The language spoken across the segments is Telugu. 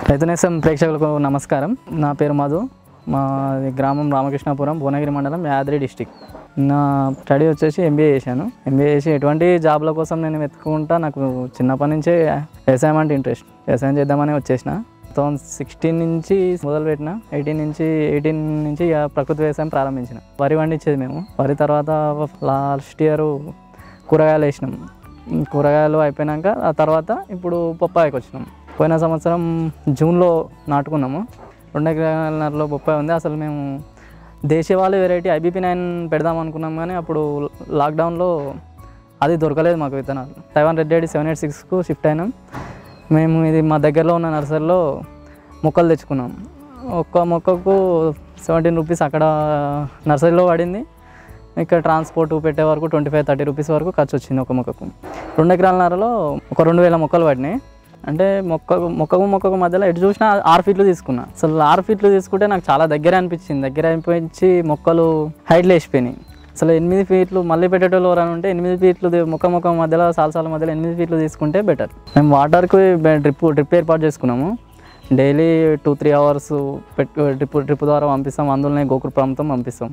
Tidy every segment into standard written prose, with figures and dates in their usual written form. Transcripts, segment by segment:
రైతునేసం ప్రేక్షకులకు నమస్కారం. నా పేరు మధు. మా గ్రామం రామకృష్ణాపురం, భువనగిరి మండలం, యాదాద్రి డిస్టిక్. నా స్టడీ వచ్చేసి ఎంబీఏ చేశాను. ఎంబీఏ చేసి ఎటువంటి జాబ్ల కోసం నేను వెతుక్కుంటా. నాకు చిన్నప్పటి నుంచే వ్యవసాయం అంటే ఇంట్రెస్ట్. వ్యవసాయం చేద్దామని వచ్చేసిన. 2016 నుంచి మొదలుపెట్టిన. 18 నుంచి ప్రకృతి వ్యవసాయం ప్రారంభించిన. వరి పండించేది మేము. వరి తర్వాత లాస్ట్ ఇయర్ కూరగాయలు వేసినాం. కూరగాయలు అయిపోయినాక ఆ తర్వాత ఇప్పుడు బొప్పాయికి వచ్చినాం. పోయిన సంవత్సరం జూన్లో నాటుకున్నాము. 2 ఎకరాలలో బొప్పాయి ఉంది. అసలు మేము దేశవాళీ వెరైటీ IBP9 పెడదాం అనుకున్నాం, కానీ అప్పుడు లాక్డౌన్లో అది దొరకలేదు మాకు విత్తనాలు. తైవాన్ రెడ్ ఐడి 786కు షిఫ్ట్ అయినాం. మేము ఇది మా దగ్గరలో ఉన్న నర్సరీలో మొక్కలు తెచ్చుకున్నాం. ఒక్క మొక్కకు 17 రూపీస్ అక్కడ నర్సరీలో పడింది. ఇక్కడ ట్రాన్స్పోర్ట్ పెట్టే వరకు 25-30 రూపీస్ వరకు ఖర్చు వచ్చింది ఒక మొక్కకు. 2 ఎకరాలన్నరలో ఒక 2000 మొక్కలు పడినాయి. అంటే మొక్కకు మధ్యలో ఎటు చూసినా 6 ఫీట్లు తీసుకున్నా. అసలు 6 ఫీట్లు తీసుకుంటే నాకు చాలా దగ్గర అనిపించింది. దగ్గర అనిపించి మొక్కలు హైట్లో వేసిపోయినాయి. అసలు 8 ఫీట్లు మళ్ళీ పెట్టేటోళ్ళు ఎవరైనా ఉంటే 8 ఫీట్లు మొక్క మధ్యలో సాల మధ్యలో 8 ఫీట్లు తీసుకుంటే బెటర్. మేము వాటర్కి డ్రిప్ ఏర్పాటు చేసుకున్నాము. డైలీ 2-3 అవర్స్ డ్రిప్ ద్వారా పంపిస్తాం. అందులోనే గోకురు ప్రాంతం పంపిస్తాం.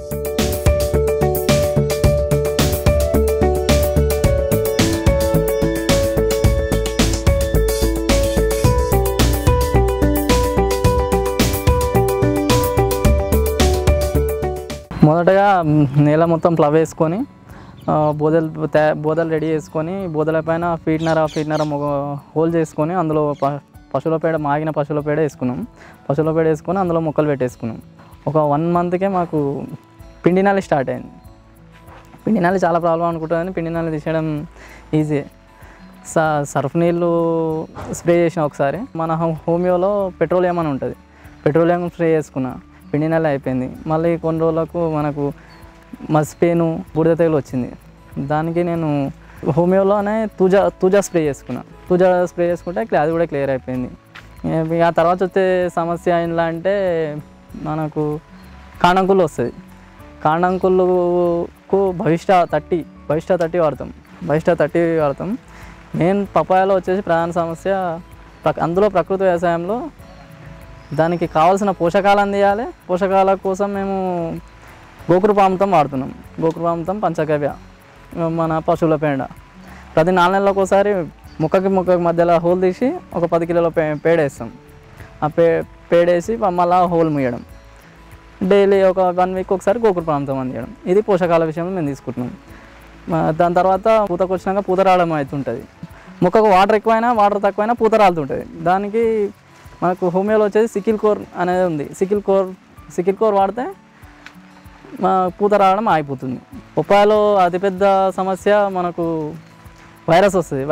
మొదటగా నేల మొత్తం ప్లవ్ వేసుకొని బోదలు రెడీ చేసుకొని, బోదల పైన ఫీట్నర హోల్ చేసుకొని అందులో పశువుల పేడ, మాగిన పశువుల పేడ వేసుకున్నాం. పశువుల పేడ వేసుకొని అందులో మొక్కలు పెట్టేసుకున్నాం. ఒక 1 మంత్కే మాకు పిండి నల్లి స్టార్ట్ అయింది. పిండి నల్లి చాలా ప్రాబ్లం అనుకుంటుంది. పిండి నల్లి తీసేయడం ఈజీ. సర్ఫ్ నీళ్ళు స్ప్రే చేసిన ఒకసారి. మన హోమియోలో పెట్రోలియం అని ఉంటుంది. పెట్రోలియం స్ప్రే చేసుకున్నా. పిండి నల్లి అయిపోయింది. మళ్ళీ కొన్ని రోజులకు మనకు మస్పేను, బూడిద తెగులు వచ్చింది. దానికి నేను హోమియోలోనే తూజా స్ప్రే చేసుకున్నా. తూజా స్ప్రే చేసుకుంటే అది కూడా క్లియర్ అయిపోయింది. ఆ తర్వాత వచ్చే సమస్య ఏంలా అంటే మనకు కాండంకుళ్ళు వస్తుంది. కాండంకుళ్ళకు భవిష్ట 30 వాడతాం. మెయిన్ పపాయాలో వచ్చేసి ప్రధాన సమస్య. అందులో ప్రకృతి వ్యవసాయంలో దానికి కావాల్సిన పోషకాలు అందియాలి. పోషకాల కోసం మేము గోకురు ప్రాంతం వాడుతున్నాం. గోకురు ప్రాంతం, పంచగవ్య, మన పశువుల పేడ. ప్రతి 4 నెలలకు ఒకసారి మొక్కకి మధ్యలో హోల్ తీసి ఒక 10 కిలోల పేడ వేస్తాం. ఆ పేడేసి మళ్ళీ హోల్ ముయ్యడం. డైలీ ఒక 1 వీక్ ఒకసారి గోకురు ప్రాంతం అందియడం. ఇది పోషకాల విషయంలో మేము తీసుకుంటున్నాం. దాని తర్వాత పూతకు వచ్చినాక పూత రావడం అవుతుంటుంది. మొక్కకు వాటర్ ఎక్కువైనా వాటర్ తక్కువైనా పూత రాలుతుంటుంది. దానికి మనకు హోమియోలో వచ్చేసి సికిల్ కోర్ అనేది ఉంది. సికిల్ కోర్ వాడితే పూత రావడం ఆగిపోతుంది. పప్పాయలో అతిపెద్ద సమస్య మనకు వైరస్ వస్తుంది.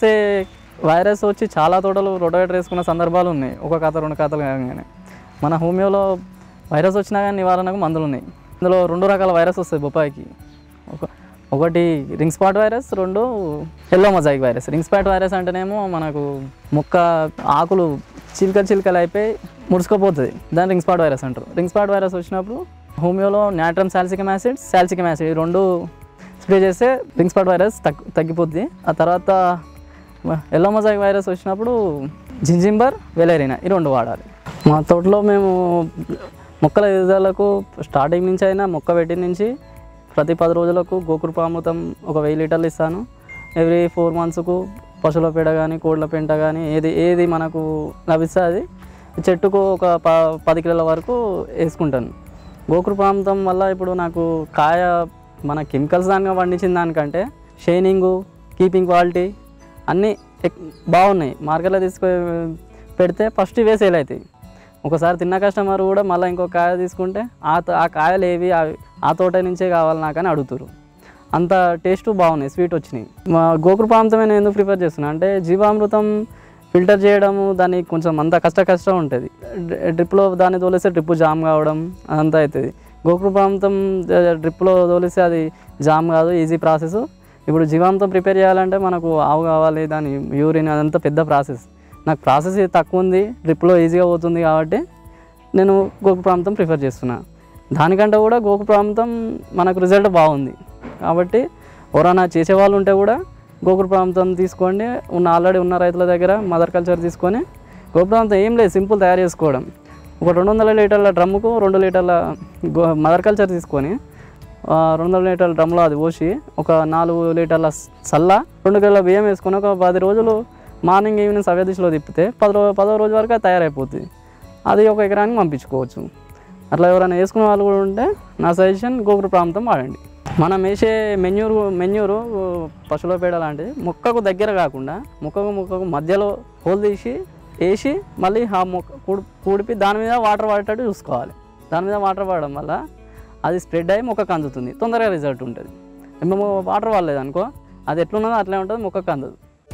వైరస్ వచ్చి చాలా తోటలు రొటవేటర్ వేసుకున్న సందర్భాలు ఉన్నాయి. 1 ఖాతా 2 ఖాతాలు కాగానే. మన హోమియోలో వైరస్ వచ్చినా కానీ నివారణకు మందులు ఉన్నాయి. ఇందులో 2 రకాల వైరస్ వస్తాయి బొప్పాయికి. ఒకటి ring spot virus, 2 yellow mosaic virus. Ring spot virus అంటేనేమో మనకు మొక్క ఆకులు చిలకలు అయిపోయి ముడుచుకోపోతుంది. దాన్ని రింగ్ స్పాట్ వైరస్ అంటారు. రింగ్ స్పాట్ వైరస్ వచ్చినప్పుడు హోమియోలో నాట్రమ్ సాలిసిలిక్ యాసిడ్ ఈ 2 స్ప్రే చేస్తే రింగ్ స్పాట్ వైరస్ తగ్గిపోద్ది. ఆ తర్వాత ఎల్లో మొజాయిక్ వైరస్ వచ్చినప్పుడు జింజింబర్, వెలేరినా ఈ 2 వాడాలి. మా తోటలో మేము మొక్కల ఎదుగుదలకు స్టార్టింగ్ నుంచి అయినా మొక్క పెట్టిన నుంచి ప్రతి 10 రోజులకు గోకురు ప్రాముతం ఒక 1000 లీటర్లు ఇస్తాను. ఎవ్రీ 4 మంత్స్కు పశువుల పేడ కానీ, కోళ్ళ పెంట కానీ ఏది మనకు లభిస్తే అది చెట్టుకు ఒక 10 కిలోల వరకు వేసుకుంటాను. గోకురు ప్రాంతం వల్ల ఇప్పుడు నాకు కాయ మన కెమికల్స్ దానిగా పండించిన దానికంటే షైనింగు, కీపింగ్ క్వాలిటీ అన్నీ బాగున్నాయి. మార్కెట్లో పెడితే ఫస్ట్ ఇవే సేల్ అవుతాయి. ఒకసారి తిన్న కస్టమర్ కూడా మళ్ళీ ఇంకో కాయ తీసుకుంటే ఆ కాయలు ఏవి ఆ తోట నుంచే కావాలి నాకని అడుగుతారు. అంత టేస్ట్ బాగున్నాయి, స్వీట్ వచ్చినాయి. మా గోకురు ప్రాంతమే నేను ఎందుకు ప్రిఫర్ చేస్తున్నాను అంటే జీవామృతం ఫిల్టర్ చేయడము దానికి కొంచెం అంత కష్టం ఉంటుంది. డ్రిప్లో దాన్ని తోలిస్తే డ్రిప్ జామ్ కావడం అదంతా అవుతుంది. గోకురు ప్రాంతం డ్రిప్లో తోలిస్తే అది జామ్ కాదు, ఈజీ ప్రాసెస్. ఇప్పుడు జీవామృతం ప్రిపేర్ చేయాలంటే మనకు ఆవు కావాలి, దాని యూరిన్, అదంతా పెద్ద ప్రాసెస్. నాకు ప్రాసెస్ తక్కువ ఉంది, డ్రిప్లో ఈజీగా పోతుంది కాబట్టి నేను గోకురు ప్రాంతం ప్రిఫర్ చేస్తున్నాను. దానికంటే కూడా గోకురు ప్రాంతం మనకు రిజల్ట్ బాగుంది కాబట్టి ఎవరైనా చేసేవాళ్ళు ఉంటే కూడా గోకురు ప్రాంతం తీసుకోండి. ఆల్రెడీ ఉన్న రైతుల దగ్గర మదర్ కల్చర్ తీసుకొని గోప్రాంతం ఏం లేదు, సింపుల్ తయారు చేసుకోవడం. ఒక 200 లీటర్ల డ్రమ్ముకు 2 లీటర్ల మదర్ కల్చర్ తీసుకొని 200 లీటర్ల డ్రమ్లో అది పోసి ఒక 4 లీటర్ల సల్ల 2 కిలోల బియ్యం వేసుకొని ఒక 10 రోజులు మార్నింగ్ ఈవినింగ్ సవ్య దిశలో తిప్పితే 10వ రోజు వరకు అది తయారైపోతుంది. అది ఒక ఎకరానికి పంపించుకోవచ్చు. అట్లా ఎవరైనా వేసుకునే వాళ్ళు కూడా ఉంటే నా సజెషన్ గోకుడు ప్రాంతం వాడండి. మనం వేసే మెన్యూరు పశువుల పేడ లాంటిది మొక్కకు దగ్గర కాకుండా మొక్కకు మధ్యలో హోల్ తీసి వేసి మళ్ళీ ఆ మొక్క కూడిపి దాని మీద వాటర్ పడేటట్టు చూసుకోవాలి. దాని మీద వాటర్ పడడం వల్ల అది స్ప్రెడ్ అయ్యి మొక్కకు అందుతుంది, తొందరగా రిజల్ట్ ఉంటుంది. మేము వాటర్ పడలేదు అనుకో, అది ఎట్లున్నదో అట్లే ఉంటుంది, మొక్కకు అందదు.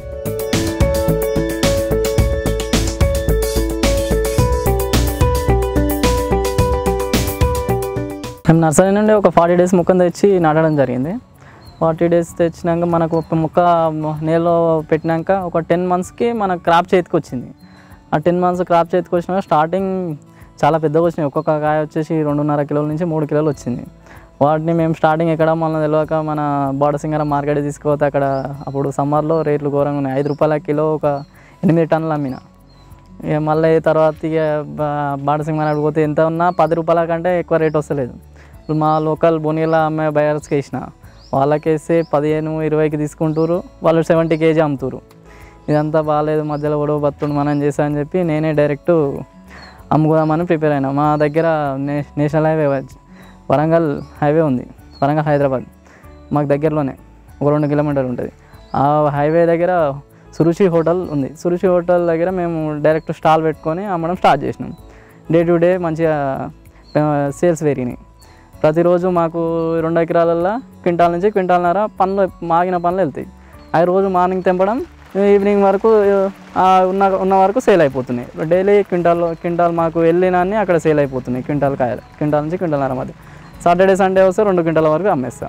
మేము నర్సరీ నుండి ఒక 40 డేస్ మొక్కను తెచ్చి నాటడం జరిగింది. 40 డేస్ తెచ్చినాక మనకు ఒక మొక్క నేలలో పెట్టినాక ఒక 10 మంత్స్కి మనకు క్రాప్ చేతికి వచ్చింది. ఆ 10 మంత్స్ క్రాప్ చేతికి వచ్చినాక స్టార్టింగ్ చాలా పెద్దగా వచ్చినాయి. ఒక్కొక్క కాయ వచ్చేసి 2.5 కిలోల నుంచి 3 కిలోలు వచ్చింది. వాటిని మేము స్టార్టింగ్ ఎక్కడ మన తెలియక మన బాడసింగర మార్కెట్ తీసుకుపోతే అక్కడ అప్పుడు సమ్మర్లో రేట్లు ఘోరంగా ఉన్నాయి. 5 రూపాయల కిలో ఒక 8 టన్నులు అమ్మిన. ఇక మళ్ళీ తర్వాత ఇక బాడసింగర పోతే ఎంత ఉన్నా 10 రూపాయల కంటే ఎక్కువ రేట్ వస్తలేదు. ఇప్పుడు మా లోకల్ బోనియల అమ్మే బయర్స్కి వేసిన, వాళ్ళకి వేస్తే 15-20కి తీసుకుంటారు, వాళ్ళు 70 కేజీ అమ్ముతారు. ఇదంతా బాగాలేదు, మధ్యలో గొడవ బతుండు మనం చేసా అని చెప్పి నేనే డైరెక్ట్ అమ్ముకోదామని ప్రిపేర్ అయినా. మా దగ్గర నేషనల్ హైవే వరంగల్ హైవే ఉంది, వరంగల్ హైదరాబాద్ మాకు దగ్గరలోనే ఒక 2 కిలోమీటర్లు ఉంటుంది. ఆ హైవే దగ్గర సురుచి హోటల్ ఉంది. సురుచి హోటల్ దగ్గర మేము డైరెక్ట్ స్టాల్ పెట్టుకొని అమ్మడం స్టార్ట్ చేసినాం. డే టు డే మంచిగా సేల్స్ పెరిగినాయి. ప్రతిరోజు మాకు 2 ఎకరాలల్లో క్వింటాల్ నుంచి క్వింటాల్న్నర పనులు మాగిన పనులు వెళ్తాయి. అవి రోజు మార్నింగ్ తెంపడం ఈవినింగ్ వరకు ఉన్న వరకు సేల్ అయిపోతున్నాయి. డైలీ క్వింటాల్ మాకు వెళ్ళినాన్ని అక్కడ సేల్ అయిపోతున్నాయి. క్వింటాల్ నుంచి క్వింటాల్న్నర మధ్య. సాటర్డే సండే వస్తే 2 క్వింటాల వరకు అమ్మేస్తాం.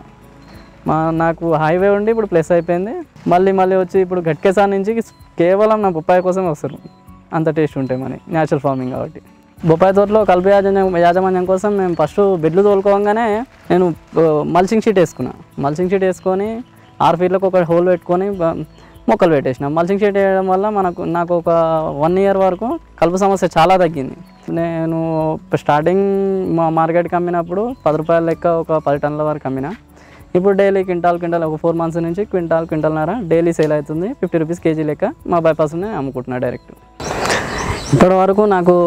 నాకు హైవే ఉండి ఇప్పుడు ప్లస్ అయిపోయింది. మళ్ళీ వచ్చి ఇప్పుడు గట్కేసార్ నుంచి కేవలం నా బొప్పాయి కోసమే వస్తారు. అంత టేస్ట్ ఉంటాయి మన న్యాచురల్ ఫార్మింగ్ కాబట్టి. బొప్పాయి తోటలో కలుపు యాజమాన్యం కోసం మేము ఫస్ట్ బెడ్లు తోలుకోగానే నేను మల్చింగ్ షీట్ వేసుకున్నా. మల్చింగ్ షీట్ వేసుకొని 6 ఫీట్లకు ఒక హోల్ పెట్టుకొని మొక్కలు పెట్టేసిన. మల్చింగ్ షీట్ వేయడం వల్ల నాకు ఒక 1 ఇయర్ వరకు కలుపు సమస్య చాలా తగ్గింది. నేను స్టార్టింగ్ మా మార్కెట్కి అమ్మినప్పుడు 10 రూపాయల లెక్క ఒక 10 టన్నుల వరకు అమ్మిన. ఇప్పుడు డైలీ క్వింటాల్ ఒక 4 మంత్స్ నుంచి క్వింటాల్న్నర డైలీ సేల్ అవుతుంది. 50 రూపీస్ కేజీ లెక్క మా బైపాస్నే అమ్ముకుంటున్నా డైరెక్ట్. ఇప్పటి వరకు నాకు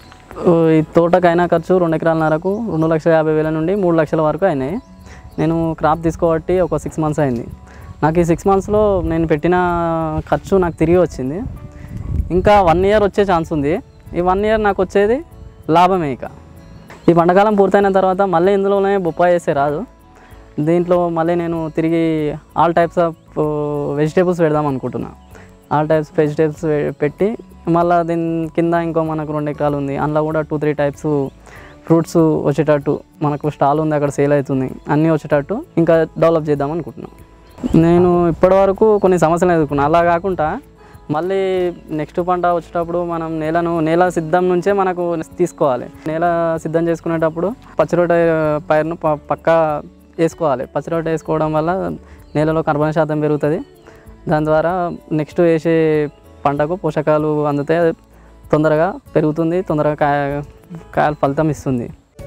ఈ తోటకైనా ఖర్చు 2 ఎకరాలన్నరకు 2,50,000 నుండి 3 లక్షల వరకు అయినాయి. నేను క్రాప్ తీసుకోబట్టి ఒక 6 మంత్స్ అయింది. నాకు ఈ 6 మంత్స్లో నేను పెట్టిన ఖర్చు నాకు తిరిగి వచ్చింది. ఇంకా 1 ఇయర్ వచ్చే ఛాన్స్ ఉంది. ఈ 1 ఇయర్ నాకు వచ్చేది లాభమే. ఇక ఈ పంటకాలం పూర్తయిన తర్వాత మళ్ళీ ఇందులోనే బొప్పాయి వేస్తే రాదు. దీంట్లో మళ్ళీ నేను తిరిగి ఆల్ టైప్స్ ఆఫ్ వెజిటేబుల్స్ పెడదాం అనుకుంటున్నా. ఆల్ టైప్స్ వెజిటేబుల్స్ పెట్టి మళ్ళీ దీని కింద ఇంకో మనకు 2 ఎకరాలు ఉంది. అందులో కూడా 2-3 టైప్స్ ఫ్రూట్స్ వచ్చేటట్టు మనకు స్టాల్ ఉంది, అక్కడ సేల్ అవుతుంది. అన్నీ వచ్చేటట్టు ఇంకా డెవలప్ చేద్దాం అనుకుంటున్నాను. నేను ఇప్పటివరకు కొన్ని సమస్యలు ఎదుర్కొన్నాను. అలా కాకుండా మళ్ళీ నెక్స్ట్ పంట వచ్చేటప్పుడు మనం నేల సిద్ధం నుంచే మనకు తీసుకోవాలి. నేల సిద్ధం చేసుకునేటప్పుడు పచ్చిరొట్ట పైరును పక్కా వేసుకోవాలి. పచ్చిరొట్ట వేసుకోవడం వల్ల నేలలో కార్బన్ శాతం పెరుగుతుంది. దాని ద్వారా నెక్స్ట్ వేసే పంటకు పోషకాలు అందుతే తొందరగా పెరుగుతుంది, తొందరగా కాయలు ఫలితం ఇస్తుంది.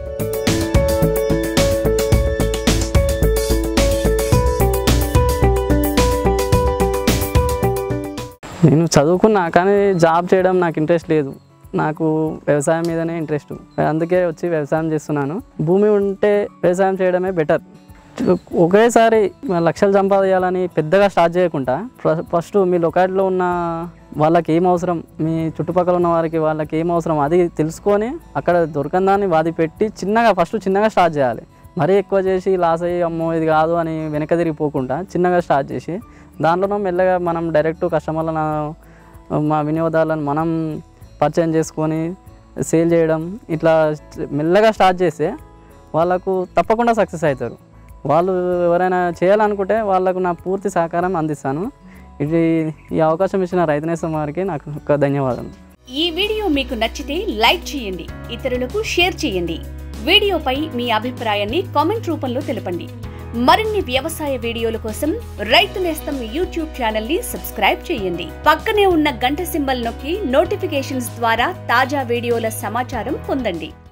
నేను చదువుకున్నా కానీ జాబ్ చేయడం నాకు ఇంట్రెస్ట్ లేదు. నాకు వ్యవసాయం మీదనే ఇంట్రెస్ట్. అందుకే వచ్చి వ్యవసాయం చేస్తున్నాను. భూమి ఉంటే వ్యవసాయం చేయడమే బెటర్. ఒకేసారి లక్షలు సంపాదించాలని పెద్దగా స్టార్ట్ చేయకుండా ఫస్ట్ మీ లొకాలిటీలో ఉన్న వాళ్ళకి ఏం అవసరం, మీ చుట్టుపక్కల ఉన్న వారికి వాళ్ళకి ఏం అవసరం అది తెలుసుకొని అక్కడ దొరకని దాన్ని వాది పెట్టి ఫస్ట్ చిన్నగా స్టార్ట్ చేయాలి. మరీ ఎక్కువ చేసి లాస్ అయ్యి అమ్మో ఇది కాదు అని వెనక తిరిగిపోకుండా చిన్నగా స్టార్ట్ చేసి దాంట్లోనూ మెల్లగా మనం డైరెక్ట్ కస్టమర్లను మా వినియోగదారులను మనం పరిచయం చేసుకొని సేల్ చేయడం ఇట్లా మెల్లగా స్టార్ట్ చేస్తే వాళ్ళకు తప్పకుండా సక్సెస్ అవుతారు. వాళ్ళు ఎవరైనా చేయాలనుకుంటే వాళ్ళకు నా పూర్తి సహకారం అందిస్తాను. ఈ అవకాశం ఇచ్చిన రైతు నేస్తం వారికి నాకు ధన్యవాదాలు. ఈ వీడియో మీకు నచ్చితే లైక్ చేయండి, ఇతరులకు షేర్ చేయండి. వీడియోపై మీ అభిప్రాయాన్ని కామెంట్ రూపంలో తెలపండి. మరిన్ని వ్యవసాయ వీడియోల కోసం రైతు నేస్తం యూట్యూబ్ ఛానల్ ని సబ్స్క్రైబ్ చేయండి. పక్కనే ఉన్న గంట సింబల్ నొక్కి నోటిఫికేషన్స్ ద్వారా తాజా వీడియోల సమాచారం పొందండి.